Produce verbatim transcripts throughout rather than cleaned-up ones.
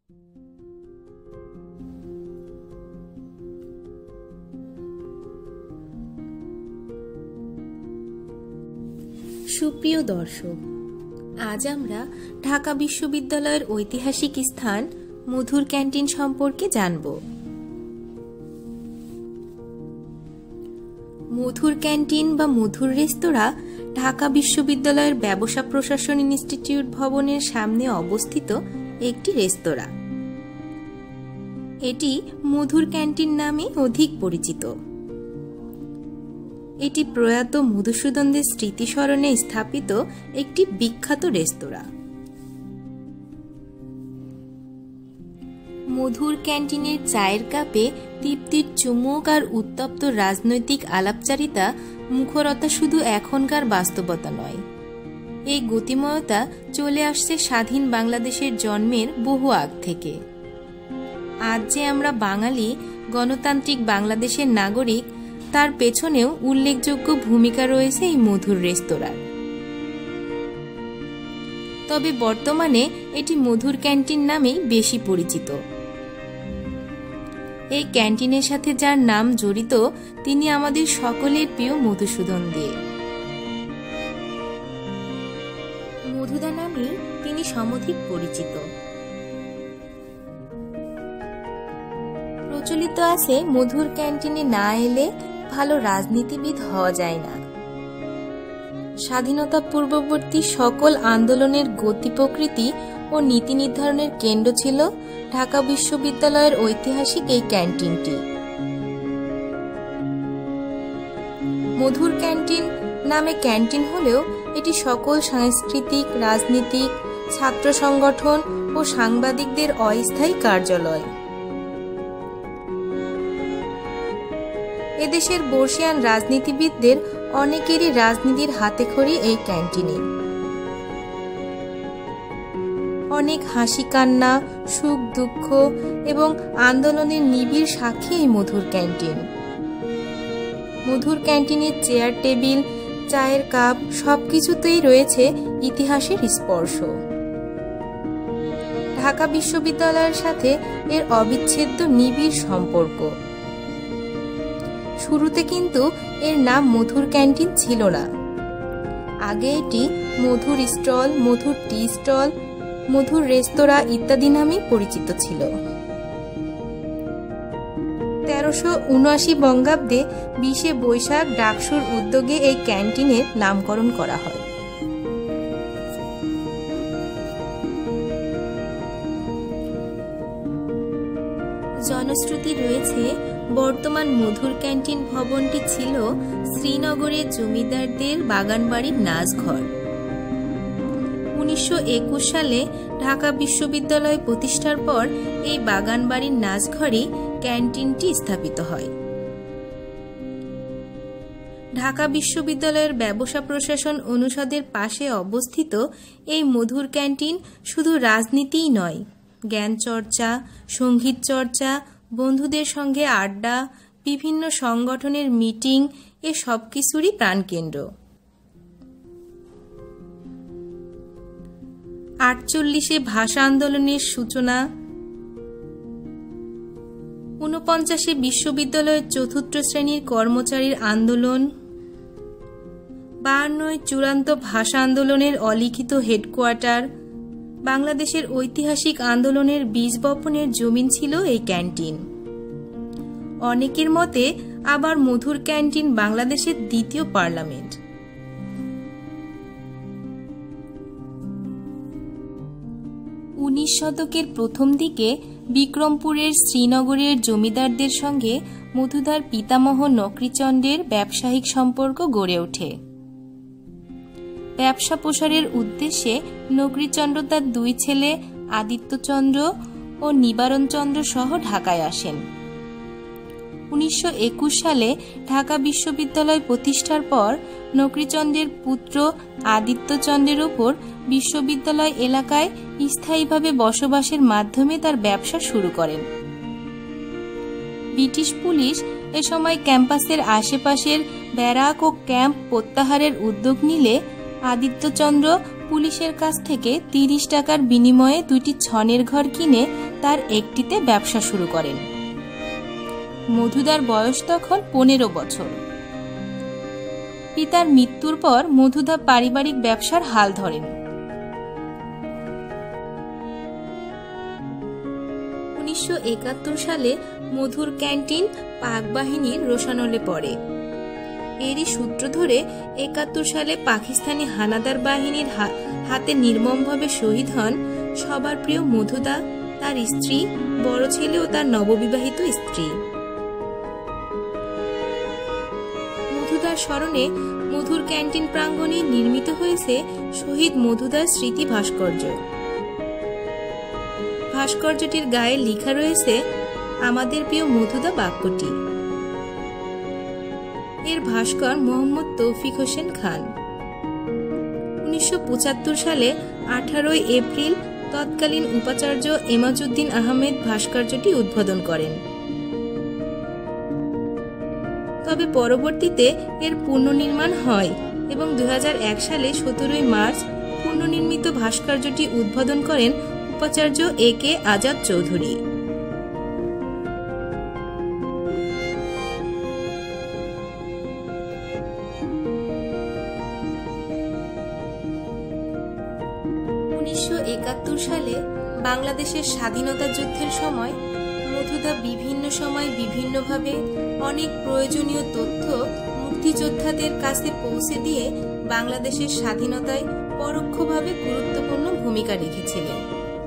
সুপ্রিয় দর্শক, আজ আমরা ঢাকা বিশ্ববিদ্যালয়ের ঐতিহাসিক স্থান মধুর ক্যান্টিন সম্পর্কে জানব। মধুর ক্যান্টিন বা মধুর রেস্তোরাঁ ঢাকা বিশ্ববিদ্যালয়ের ব্যবসা প্রশাসন ইনস্টিটিউট ভবনের সামনে অবস্থিত একটি রেস্তোরাঁ। এটি মধুর ক্যান্টিন নামে অধিক পরিচিত। এটি প্রয়াত মধুসূদনদের স্মৃতিস্মরণে স্থাপিত একটি বিখ্যাত রেস্তোরাঁ। মধুর ক্যান্টিনের চায়ের কাপে তৃপ্তির চুমুক আর উত্তপ্ত রাজনৈতিক আলাপচারিতা মুখরতা শুধু এখনকার বাস্তবতা নয়, এই গতিময়তা চলে আসছে স্বাধীন বাংলাদেশের জন্মের বহু আগ থেকে। আজ যে আমরা বাঙালি, গণতান্ত্রিক বাংলাদেশের নাগরিক, তার পেছনেও উল্লেখযোগ্য ভূমিকা রয়েছে এই মধুর রেস্তোরাঁর। তবে বর্তমানে এটি মধুর ক্যান্টিন নামেই বেশি পরিচিত। এই ক্যান্টিনের সাথে যার নাম জড়িত তিনি আমাদের সকলের প্রিয় মধুসূদন দে। মধুদা নামেই তিনি সমধিক পরিচিত। প্রচলিত আছে মধুর ক্যান্টিনে না এলে ভালো রাজনীতিবিদ হওয়া যায় না। স্বাধীনতা পূর্ববর্তী সকল আন্দোলনের গতি প্রকৃতি ও নীতি নির্ধারণের কেন্দ্র ছিল ঢাকা বিশ্ববিদ্যালয়ের ঐতিহাসিক এই ক্যান্টিনটি। মধুর ক্যান্টিন নামে ক্যান্টিন হলেও এটি সকল সাংস্কৃতিক, রাজনীতিক, ছাত্র সংগঠন ও সাংবাদিকদের অস্থায়ী কার্যালয়। এদেশের বর্ষিয়ান রাজনীতিবিদদের অনেকেরই রাজনীতির হাতেখড়ি এই ক্যান্টিনে। অনেক হাসি কান্না, সুখ দুঃখ এবং আন্দোলনের নিবিড় সাক্ষী এই মধুর ক্যান্টিন। মধুর ক্যান্টিনের চেয়ার টেবিল, চায়ের কাপ সবকিছুতেই রয়েছে ইতিহাসের স্পর্শ। ঢাকা বিশ্ববিদ্যালয়ের সাথে এর অবিচ্ছেদ্য নিবিড় সম্পর্ক। শুরুতে কিন্তু এর নাম মধুর ক্যান্টিন ছিল না। আগে এটি মধুর স্টল, মধুর টি স্টল, মধুর রেস্তোরাঁ ইত্যাদি নামে পরিচিত ছিল। তেরোশো উনআশি বঙ্গাব্দে বিশে বৈশাখ ডাকসুর উদ্যোগে এই ক্যান্টিনের নামকরণ করা হয়। জনশ্রুতি রয়েছে বর্তমান মধুর ক্যান্টিন ভবনটি ছিল শ্রীনগরের জমিদারদের বাগানবাড়ির নাচঘর। উনিশশো একুশ সালে ঢাকা বিশ্ববিদ্যালয় প্রতিষ্ঠার পর এই বাগানবাড়ির নাচঘরে ক্যান্টিনটি স্থাপিত হয়। ঢাকা বিশ্ববিদ্যালয়ের ব্যবসা প্রশাসন অনুষদের পাশে অবস্থিত এই মধুর ক্যান্টিন শুধু রাজনীতিই নয়, জ্ঞান চর্চা, সঙ্গীত চর্চা, বন্ধুদের সঙ্গে আড্ডা, বিভিন্ন সংগঠনের মিটিং এ সবকিছুরই প্রাণকেন্দ্র। আটচল্লিশে ভাষা আন্দোলনের সূচনা, ঊনপঞ্চাশে বিশ্ববিদ্যালয়ের চতুর্থ শ্রেণীর কর্মচারীর আন্দোলন, বায়ান্নয় চূড়ান্ত ভাষা আন্দোলনের অলিখিত হেডকোয়ার্টার, বাংলাদেশের ঐতিহাসিক আন্দোলনের বীজ বপনের জমিন ছিল এই ক্যান্টিন। অনেকের মতে আবার মধুর ক্যান্টিন বাংলাদেশের দ্বিতীয় পার্লামেন্ট। উনিশ শতকের প্রথম দিকে বিক্রমপুরের শ্রীনগরের জমিদারদের সঙ্গে মধুদার পিতামহ নকরিচন্দ্রের ব্যবসায়িক সম্পর্ক গড়ে ওঠে। ব্যবসা প্রসারের উদ্দেশ্যে নকরিচন্দ্র তার দুই ছেলে আদিত্যচন্দ্র ও নিবারণচন্দ্র সহ ঢাকায় আসেন। উনিশশো একুশ সালে ঢাকা বিশ্ববিদ্যালয় প্রতিষ্ঠার পর নকরিচন্দ্রের পুত্র আদিত্যচন্দ্রের উপর বিশ্ববিদ্যালয় এলাকায় স্থায়ীভাবে বসবাসের মাধ্যমে তার ব্যবসা শুরু করেন। ব্রিটিশ পুলিশ এ সময় ক্যাম্পাসের আশেপাশের ব্যারাক ও ক্যাম্প প্রত্যাহারের উদ্যোগ নিলে আদিত্যচন্দ্র পুলিশের কাছ থেকে তিরিশ টাকার বিনিময়ে দুটি ছনের ঘর কিনে তার একটিতে ব্যবসা শুরু করেন। মধুদার বয়স তখন পনেরো বছর। পিতার মৃত্যুর পর মধুদা পারিবারিক ব্যবসার হাল ধরেন। উনিশশো একাত্তর সালে মধুর ক্যান্টিন পাক বাহিনীর রোশানলে পড়ে। এরই সূত্র ধরে একাত্তর সালে পাকিস্তানি হানাদার বাহিনীর হাতে নির্মমভাবে শহীদ হন সবার প্রিয় মধুদা, তার স্ত্রী, বড় ছেলে ও তার নববিবাহিত স্ত্রী। মধুদার স্মরণে মধুর ক্যান্টিন প্রাঙ্গণে নির্মিত হয়েছে শহীদ মধুদার স্মৃতি ভাস্কর্য। ভাস্কর্যটির গায়ে লেখা রয়েছে আমাদের প্রিয় মধুদা বাক্যটি। এর ভাস্কর মোহাম্মদ তৌফিক হোসেন খান। উনিশশো পঁচাত্তর সালে আঠারোই এপ্রিল তৎকালীন উপাচার্য এমাজউদ্দিন আহমেদ ভাস্কর্যটি উদ্বোধন করেন। তবে পরবর্তীতে এর পুনর্নির্মাণ হয় এবং দুই হাজার এক সালে সতেরোই মার্চ পুনর্নির্মিত ভাস্কর্যটি উদ্বোধন করেন উপাচার্য এ কে আজাদ চৌধুরী। উনিশশো একাত্তর সালে বাংলাদেশের স্বাধীনতা যুদ্ধের সময় মধুদা বিভিন্ন সময় বিভিন্নভাবে অনেক প্রয়োজনীয় তথ্য মুক্তিযোদ্ধাদের কাছে পৌঁছে দিয়ে বাংলাদেশের স্বাধীনতায় পরোক্ষভাবে গুরুত্বপূর্ণ ভূমিকা রেখেছিলেন।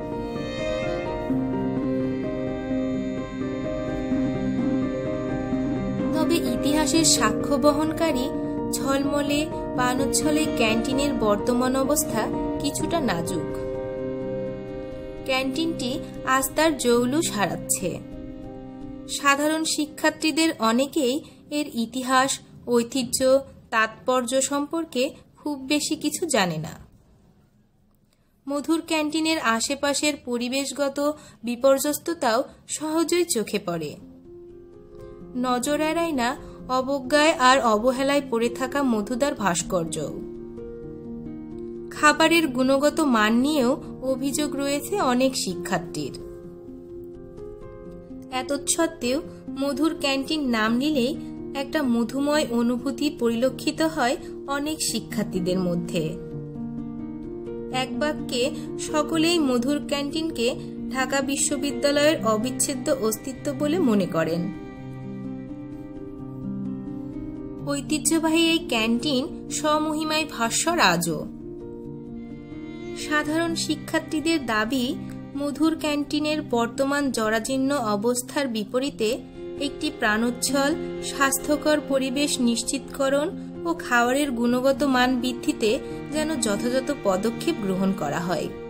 তবে ইতিহাসের সাক্ষ্য বহনকারী ঝলমলে পানোচ্ছলে ক্যান্টিনের বর্তমান অবস্থা কিছুটা নাজুক। ক্যান্টিনটি আজ তার জৌলুস হারাচ্ছে। সাধারণ শিক্ষার্থীদের অনেকেই এর ইতিহাস, ঐতিহ্য, তাৎপর্য সম্পর্কে খুব বেশি কিছু জানে না। মধুর ক্যান্টিনের আশেপাশের পরিবেশগত বিপর্যস্ততাও সহজেই চোখে পড়ে। নজর এড়ায় না অবজ্ঞায় আর অবহেলায় পড়ে থাকা মধুদার ভাস্কর্য। খাবারের গুণগত মান নিয়েও অভিযোগ রয়েছে অনেক শিক্ষার্থীর। এতৎসত্ত্বেও মধুর ক্যান্টিন নাম নিলেই একটা মধুময় অনুভূতি পরিলক্ষিত হয় অনেক শিক্ষার্থীদের মধ্যে। এক বাক্যে সকলেই মধুর ক্যান্টিনকে ঢাকা বিশ্ববিদ্যালয়ের অবিচ্ছেদ্য অস্তিত্ব বলে মনে করেন। ঐতিহ্যবাহী এই ক্যান্টিন স্বমহিমায় ভাস্বর আজও। সাধারণ শিক্ষার্থীদের দাবি, মধুর ক্যান্টিনের বর্তমান জরাজীর্ণ অবস্থার বিপরীতে একটি প্রাণোচ্ছল, স্বাস্থ্যকর পরিবেশ নিশ্চিতকরণ ও খাবারের গুণগত মান বৃদ্ধিতে যেন যথাযথ পদক্ষেপ গ্রহণ করা হয়।